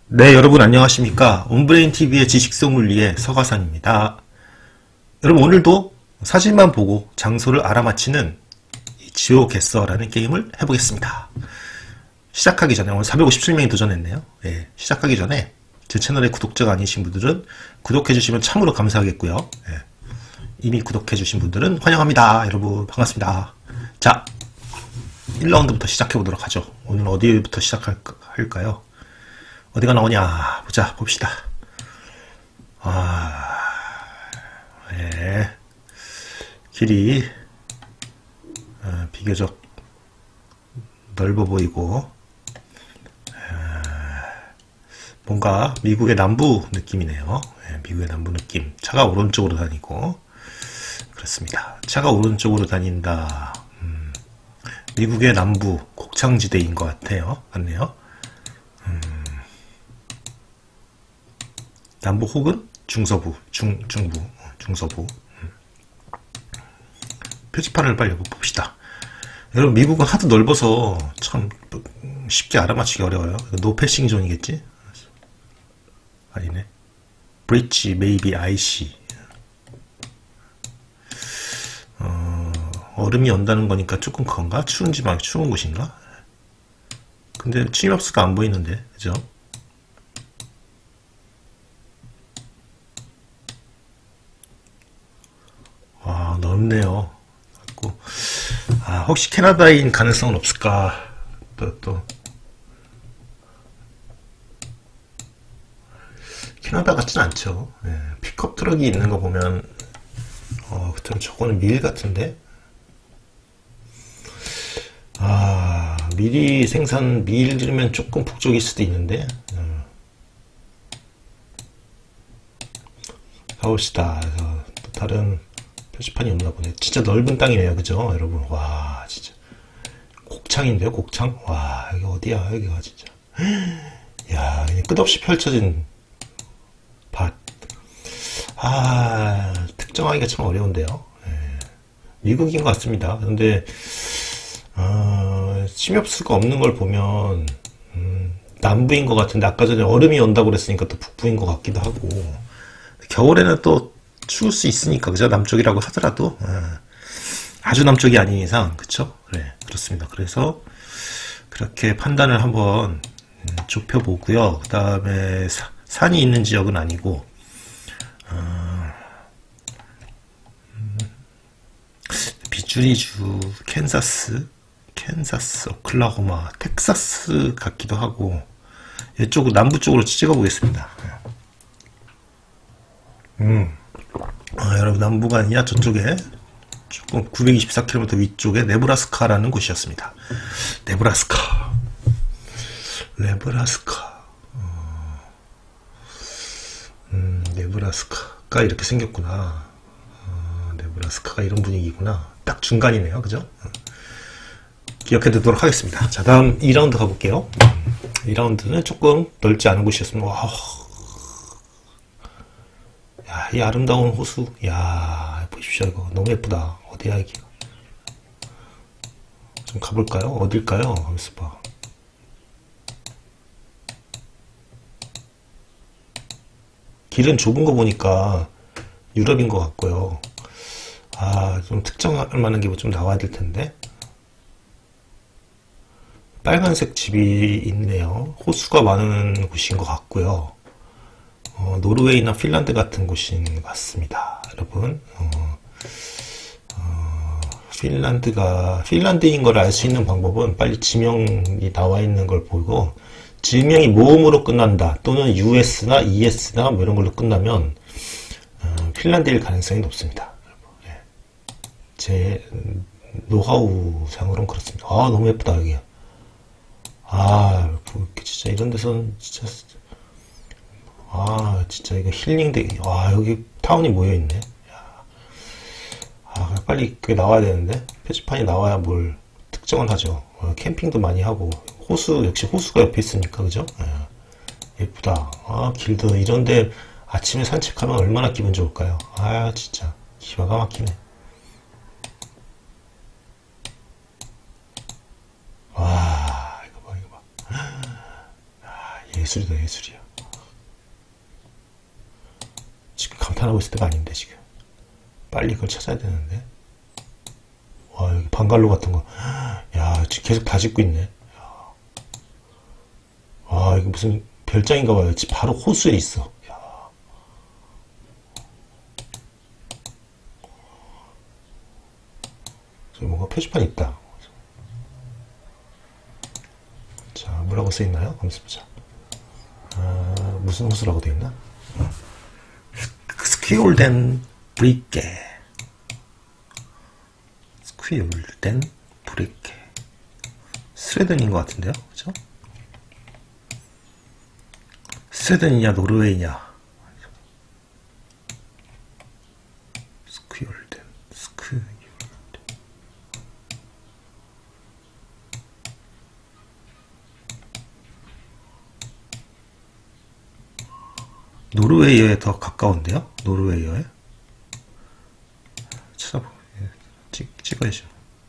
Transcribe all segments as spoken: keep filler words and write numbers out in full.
네, 여러분 안녕하십니까? 온브레인티비의 지식소믈리에 서가산입니다. 여러분 오늘도 사진만 보고 장소를 알아맞히는 지오게서라는 게임을 해보겠습니다. 시작하기 전에 오늘 사백오십칠 명이 도전했네요. 예, 시작하기 전에 제 채널에 구독자가 아니신 분들은 구독해주시면 참으로 감사하겠고요. 예, 이미 구독해주신 분들은 환영합니다. 여러분 반갑습니다. 자, 일 라운드부터 시작해보도록 하죠. 오늘 어디부터 시작할까요? 어디가 나오냐 보자 봅시다. 아, 예, 길이 어, 비교적 넓어 보이고 어, 뭔가 미국의 남부 느낌이네요. 예, 미국의 남부 느낌. 차가 오른쪽으로 다니고 그렇습니다. 차가 오른쪽으로 다닌다. 음, 미국의 남부 곡창지대인 것 같아요. 맞네요. 음, 남부 혹은 중서부, 중, 중부, 중서부. 음. 표지판을 빨리 봅시다. 여러분, 미국은 하도 넓어서 참 쉽게 알아맞히기 어려워요. 노 패싱 존이겠지? 아니네. 브릿지, 메이비, 아이씨. 어, 얼음이 온다는 거니까 조금 그건가? 추운 지방, 추운 곳인가? 근데 침엽수가 안 보이는데, 그죠? 와, 넓네요. 아, 혹시 캐나다인 가능성은 없을까? 또, 또. 캐나다 같진 않죠. 예, 픽업 트럭이 있는 거 보면, 어, 그럼 저거는 밀 같은데? 아, 밀이 생산, 밀이면 조금 북쪽일 수도 있는데, 음. 가봅시다. 또 다른, 표지판이 없나 보네. 진짜 넓은 땅이네요. 그죠? 여러분. 와, 진짜. 곡창인데요? 곡창? 와, 여기 어디야? 여기가 진짜. 야, 끝없이 펼쳐진 밭. 아, 특정하기가 참 어려운데요. 예. 미국인 것 같습니다. 그런데, 어, 침엽수가 없는 걸 보면, 음, 남부인 것 같은데, 아까 전에 얼음이 온다고 그랬으니까 또 북부인 것 같기도 하고, 겨울에는 또 추울 수 있으니까, 그죠? 남쪽이라고 하더라도, 어, 아주 남쪽이 아닌 이상, 그쵸? 그래, 그렇습니다. 그래서, 그렇게 판단을 한번 음, 좁혀보고요. 그 다음에, 산이 있는 지역은 아니고, 어, 음, 비주리주, 캔사스, 캔사스, 오클라호마, 텍사스 같기도 하고, 이쪽, 남부 쪽으로 찍어보겠습니다. 음. 아, 여러분 남부가 아니냐 저쪽에 조금 구백이십사 킬로미터 위쪽에 네브라스카라는 곳이었습니다. 네브라스카 네브라스카 어, 음, 네브라스카가 이렇게 생겼구나. 어, 네브라스카가 이런 분위기구나. 딱 중간이네요. 그죠? 기억해 두도록 하겠습니다. 자, 다음 이 라운드 가볼게요. 이 라운드는 조금 넓지 않은 곳이었습니다. 와, 야, 이 아름다운 호수. 야, 보십시오. 이거 너무 예쁘다. 어디야, 이게. 좀 가볼까요? 어딜까요? 하면서 봐. 길은 좁은 거 보니까 유럽인 것 같고요. 아, 좀 특정할 만한 게 좀 나와야 될 텐데. 빨간색 집이 있네요. 호수가 많은 곳인 것 같고요. 어, 노르웨이나 핀란드 같은 곳인 것 같습니다. 여러분, 어, 어, 핀란드가, 핀란드인 걸 알 수 있는 방법은 빨리 지명이 나와 있는 걸 보고, 지명이 모음으로 끝난다, 또는 유에스나 이에스나 뭐 이런 걸로 끝나면, 어, 핀란드일 가능성이 높습니다. 예. 제 노하우 상으로는 그렇습니다. 아, 너무 예쁘다, 여기. 아, 진짜 이런 데서는 진짜, 아, 진짜 이거 힐링되기. 와, 여기 타운이 모여있네. 아, 빨리 그게 나와야 되는데. 표지판이 나와야 뭘 특정을 하죠. 어, 캠핑도 많이 하고. 호수, 역시 호수가 옆에 있으니까, 그죠? 예, 예쁘다. 아, 길도 이런데 아침에 산책하면 얼마나 기분 좋을까요? 아, 진짜. 기가 막히네. 와, 이거 봐, 이거 봐. 아, 예, 예술이다, 예술이야. 지금 감탄하고 있을 때가 아닌데, 지금. 빨리 그걸 찾아야 되는데. 와, 여기 방갈로 같은 거. 야, 지금 계속 다 짓고 있네. 와, 이거 무슨 별장인가 봐요. 바로 호수에 있어. 야. 저기 뭔가 표지판 있다. 자, 뭐라고 써있나요? 한번 써보자. 아, 무슨 호수라고 되어있나? 스퀴올덴 브리케. 스퀴올덴 브리케. 스웨덴인 것 같은데요? 그죠? 스웨덴이냐, 노르웨이냐. 스퀴올덴, 스퀴올덴. 노르웨이어에 더 가까운데요? 노르웨이어에? 찾아보, 찍, 찍어야죠.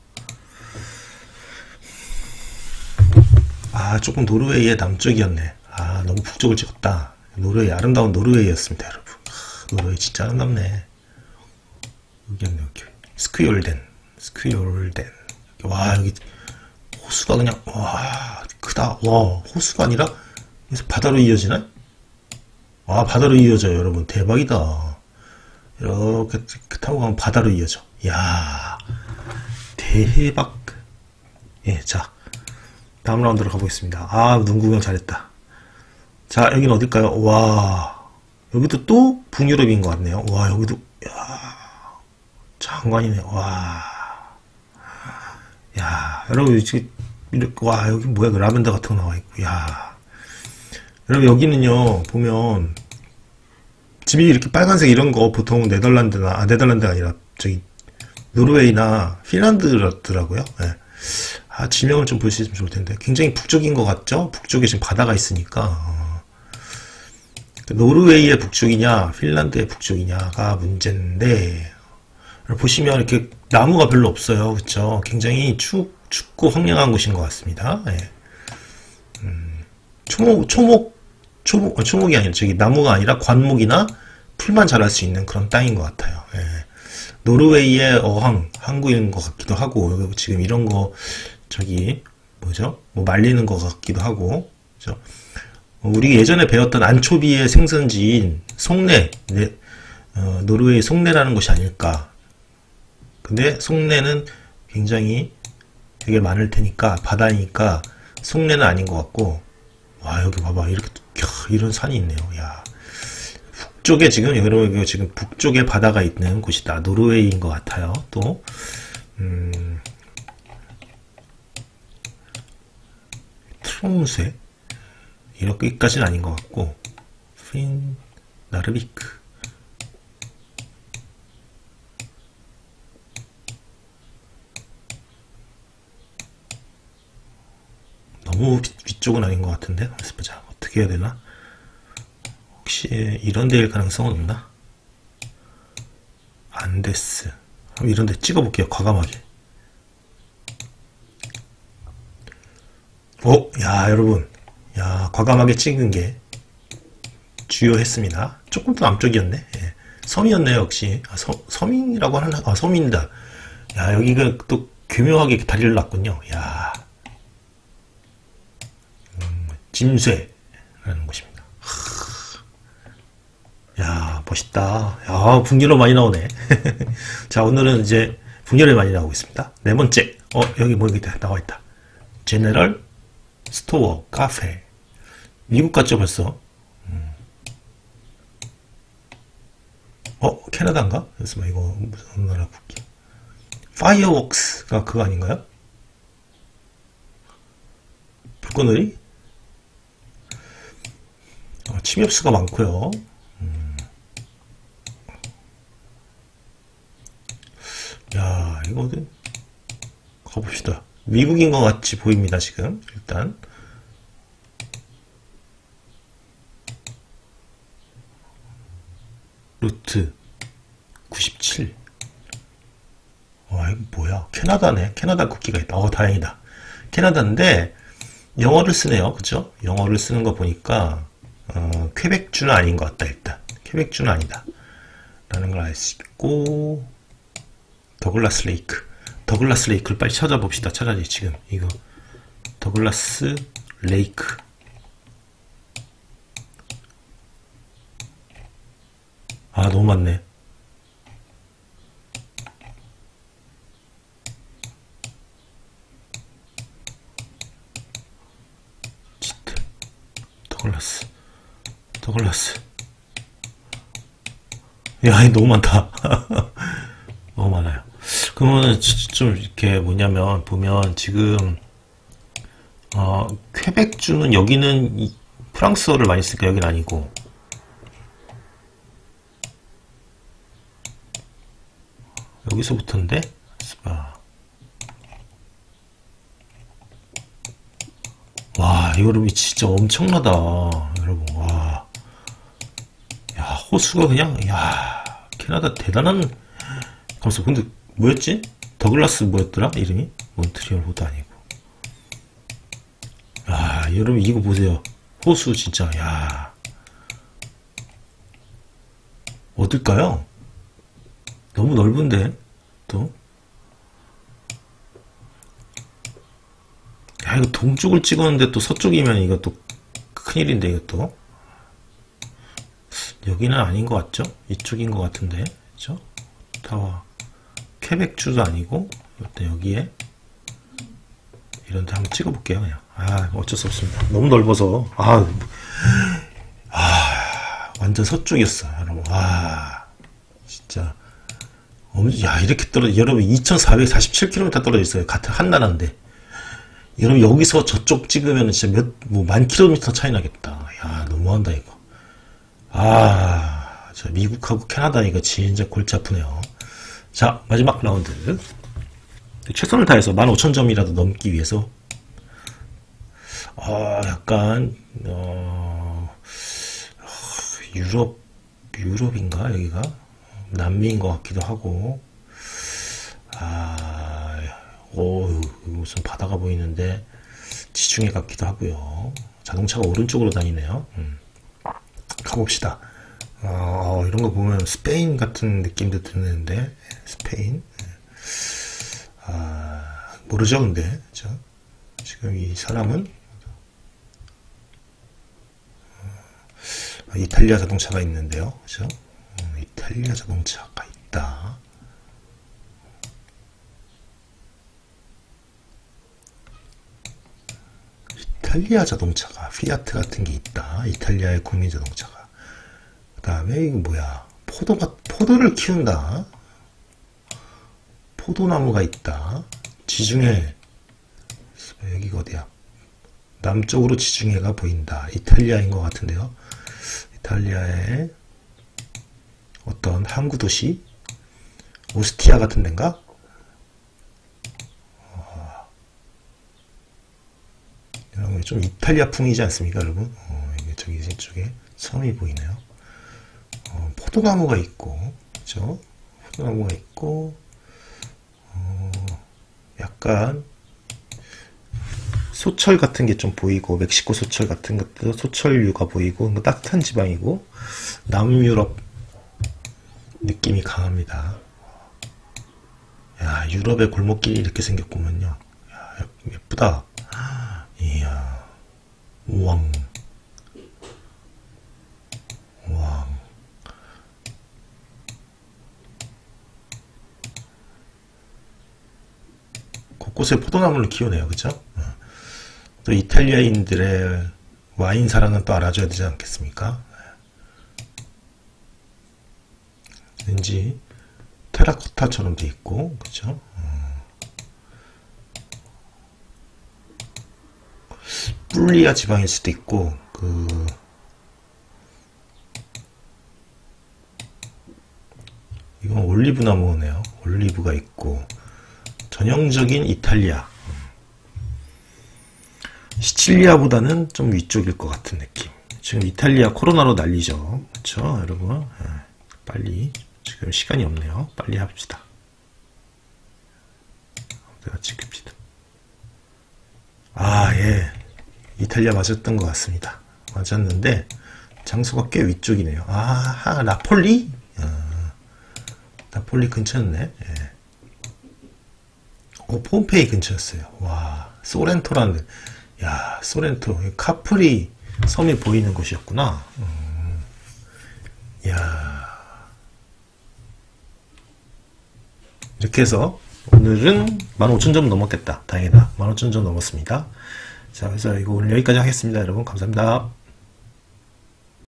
아, 조금 노르웨이의 남쪽이었네. 아, 너무 북쪽을 찍었다. 노르웨이, 아름다운 노르웨이였습니다, 여러분. 아, 노르웨이 진짜 아름답네. 여기였네, 여기. 스퀴올덴. 스퀴올덴. 와, 여기, 호수가 그냥, 와, 크다. 와, 호수가 아니라, 여기서 바다로 이어지나? 와, 바다로 이어져요, 여러분. 대박이다. 이렇게 타고 가면 바다로 이어져. 이야, 대박. 예, 자, 다음 라운드로 가보겠습니다. 아, 눈 구경 잘했다. 자, 여기는 어딜까요? 와, 여기도 또 북유럽인 것 같네요. 와, 여기도, 야, 장관이네. 와, 야, 여러분, 이렇게, 와, 여기 뭐야, 그 라벤더 같은 거 나와있고, 야. 여러분, 여기는요, 보면, 집이 이렇게 빨간색 이런 거 보통 네덜란드나, 아, 네덜란드가 아니라, 저기, 노르웨이나 핀란드더라고요. 네. 아, 지명을 좀 보시면 좋을 텐데. 굉장히 북쪽인 것 같죠? 북쪽에 지금 바다가 있으니까. 어. 노르웨이의 북쪽이냐, 핀란드의 북쪽이냐가 문제인데, 보시면 이렇게 나무가 별로 없어요. 그쵸? 굉장히 추, 춥고 황량한 곳인 것 같습니다. 네. 음, 초목, 초목, 초목, 초목이 아니라, 저기 나무가 아니라 관목이나 풀만 자랄 수 있는 그런 땅인 것 같아요. 네. 노르웨이의 어항, 항구인 것 같기도 하고, 지금 이런 거, 저기, 뭐죠? 뭐 말리는 것 같기도 하고, 그죠? 우리 예전에 배웠던 안초비의 생선지인 속내, 네, 어, 노르웨이 속내라는 곳이 아닐까. 근데 속내는 굉장히 되게 많을 테니까, 바다니까 속내는 아닌 것 같고, 와, 여기 봐봐. 이렇게, 캬, 이런 산이 있네요. 야. 북쪽에 지금, 여러분, 지금 북쪽에 바다가 있는 곳이다. 노르웨이인 것 같아요. 또, 음, 트롬세? 이렇게까지는 아닌 것 같고, 핀, 나르비크. 너무 위쪽은 아닌 것 같은데? 그래서 보자. 어떻게 해야 되나? 혹시 이런 데일 가능성은 없나? 안데스. 한번 이런 데 찍어볼게요. 과감하게. 오, 야, 여러분. 야, 과감하게 찍은 게 주요했습니다. 조금 더 남쪽이었네. 예. 섬이었네요, 역시. 아, 섬, 섬이라고 하나? 아, 섬입니다. 야, 여기가 또 교묘하게 다리를 놨군요. 야. 음, 짐쇠라는 곳입니다. 야, 멋있다. 야, 북유럽 많이 나오네. 자, 오늘은 이제 북유럽 많이 나오고 있습니다. 네 번째. 어, 여기 뭐 여기 나와 있다. 제너럴 스토어 카페. 미국 같죠, 벌써? 음. 어, 캐나다인가? 그래서 뭐 이거 무슨 나라 국기? 파이어웍스가 그거 아닌가요? 불꽃놀이? 어, 침엽수가 많고요. 음. 야, 이거 어디 가봅시다. 미국인 것 같이 보입니다, 지금. 일단. 루트 구십칠. 와, 이거 뭐야? 캐나다네. 캐나다 국기가 있다. 어, 다행이다. 캐나다인데, 영어를 쓰네요. 그죠? 영어를 쓰는 거 보니까 어, 퀘벡주는 아닌 것 같다. 일단 퀘벡주는 아니다 라는 걸 알 수 있고, 더글라스 레이크 더글라스 레이크를 빨리 찾아봅시다. 차라리 지금 이거 더글라스 레이크. 아, 너무 많네. 치트, 더글라스, 더글라스. 야, 이거 너무 많다. 너무 많아요. 그러면 좀 이렇게 뭐냐면 보면 지금 어, 퀘벡주는 여기는 이 프랑스어를 많이 쓰니까 여기는 아니고, 여기서부터인데? 아. 와, 여러분 진짜 엄청나다. 여러분, 와. 야, 호수가 그냥, 야, 캐나다 대단한. 가만있어. 근데 뭐였지? 더글라스 뭐였더라? 이름이? 몬트리올호도 아니고. 야, 여러분 이거 보세요. 호수 진짜, 야. 어딜까요? 너무 넓은데, 또. 야, 이거 동쪽을 찍었는데 또 서쪽이면 이거 또 큰일인데, 이것도. 여기는 아닌 것 같죠? 이쪽인 것 같은데, 그죠? 타워. 퀘벡주도 아니고, 일단 여기에, 이런데 한번 찍어볼게요, 그냥. 아, 어쩔 수 없습니다. 너무 넓어서. 아, 아, 완전 서쪽이었어, 여러분. 아, 진짜. 야, 이렇게 떨어져. 여러분, 이천사백사십칠 킬로미터 떨어져 있어요. 같은 한 나라인데. 여러분, 여기서 저쪽 찍으면 진짜 몇, 뭐, 만 킬로미터 차이 나겠다. 야, 너무한다, 이거. 아, 저 미국하고 캐나다 이거 진짜 골치 아프네요. 자, 마지막 라운드. 최선을 다해서 만 오천 점이라도 넘기 위해서. 아, 약간, 어, 유럽, 유럽인가, 여기가? 남미인 것 같기도 하고. 아, 오, 무슨 바다가 보이는데 지중해 같기도 하고요. 자동차가 오른쪽으로 다니네요. 음. 가봅시다. 어, 이런 거 보면 스페인 같은 느낌도 드는데, 스페인. 아, 모르죠, 근데. 그쵸? 지금 이 사람은 어, 이탈리아 자동차가 있는데요. 그죠? 이탈리아 자동차가 있다. 이탈리아 자동차가, 피아트 같은 게 있다. 이탈리아의 국민 자동차가. 그 다음에 이거 뭐야? 포도가, 포도를 키운다. 포도나무가 있다. 지중해. 여기가 어디야? 남쪽으로 지중해가 보인다. 이탈리아인 것 같은데요. 이탈리아의 어떤 항구 도시? 오스티아 같은 데인가? 어, 좀 이탈리아풍이지 않습니까, 여러분? 어, 이게 저기 이쪽에 섬이 보이네요. 어, 포도나무가 있고, 그죠? 포도나무가 있고, 어, 약간 소철 같은 게 좀 보이고, 멕시코 소철 같은 것도 소철류가 보이고, 뭐 따뜻한 지방이고, 남유럽 느낌이 강합니다. 야, 유럽의 골목길이 이렇게 생겼구먼요. 야, 예쁘다. 이야, 우왕, 우왕. 곳곳에 포도나무를 키우네요, 그죠? 또 이탈리아인들의 와인 사랑은 또 알아줘야 되지 않겠습니까? 왠지 테라코타처럼 돼 있고, 그죠? 뿔리아 지방일 수도 있고, 그 이건 올리브 나무네요. 올리브가 있고, 전형적인 이탈리아. 시칠리아보다는 좀 위쪽일 것 같은 느낌. 지금 이탈리아 코로나로 난리죠. 그렇죠, 여러분? 빨리, 지금 시간이 없네요. 빨리 합시다. 내가 찍읍시다. 아, 예. 이탈리아 맞았던 것 같습니다. 맞았는데 장소가 꽤 위쪽이네요. 아하, 나폴리? 아, 나폴리 근처였네. 예. 오, 폼페이 근처였어요. 와, 소렌토라는, 야, 소렌토, 카프리 섬이 보이는 곳이었구나. 음, 야, 이렇게 해서 오늘은 만 오천 점 넘었겠다. 다행이다. 만 오천 점 넘었습니다. 자, 그래서 이거 오늘 여기까지 하겠습니다. 여러분, 감사합니다.